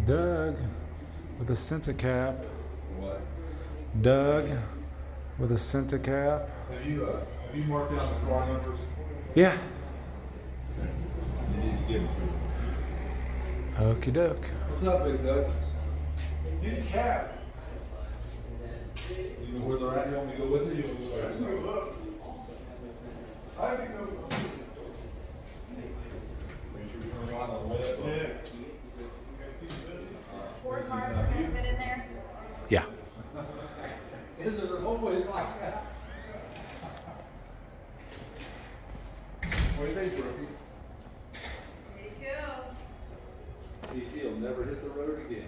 Doug with a Senta cap. What? Doug with a Senta cap. Have you marked down the car numbers? Yeah. You need to give them to me. Okie doke. What's up, big Doug? Get a cab. You know where they're at? You want me to go with you? You want me to go with you? Look. I think go. Make sure you turn around on the way up. Yeah. 4 cars are going to fit in there? Yeah. Is it always like that? What do you think, Brooke? Me too. E.T. will never hit the road again.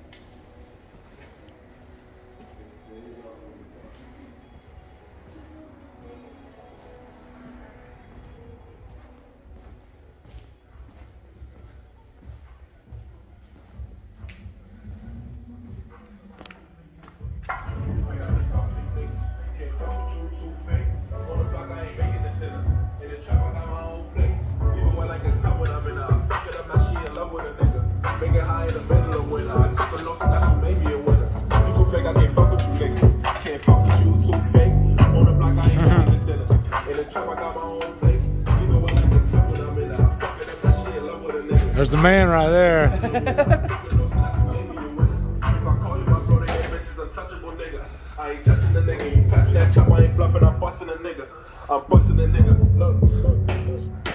There's the man right there. I ain't touching the nigga. You pass that chop, I ain't bluffing. I'm busting a nigga. I'm busting a nigga. Look.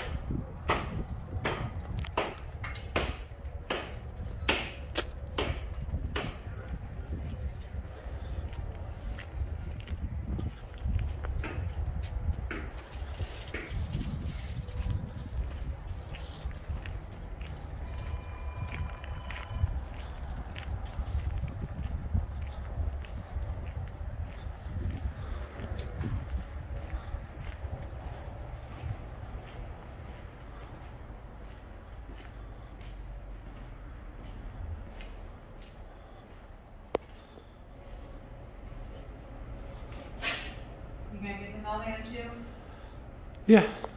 You gonna get the mailman too? Yeah.